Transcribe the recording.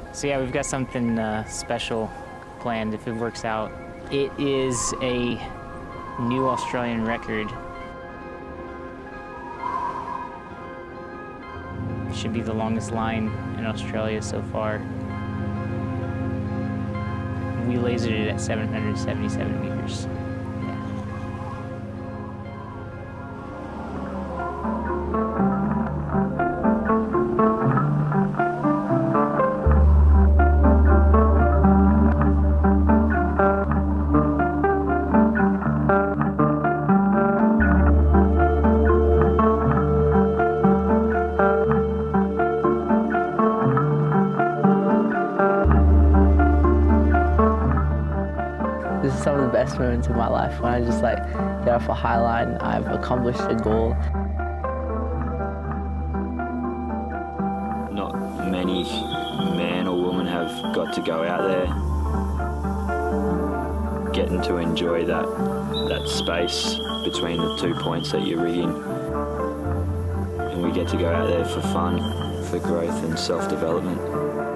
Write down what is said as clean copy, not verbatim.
So yeah, we've got something special planned if it works out. It is a new Australian record. It should be the longest line in Australia so far. We lasered it at 777 meters. This is some of the best moments of my life when I just get off a highline. I've accomplished a goal. Not many men or women have got to go out there, getting to enjoy that space between the 2 points that you're rigging. And we get to go out there for fun, for growth and self-development.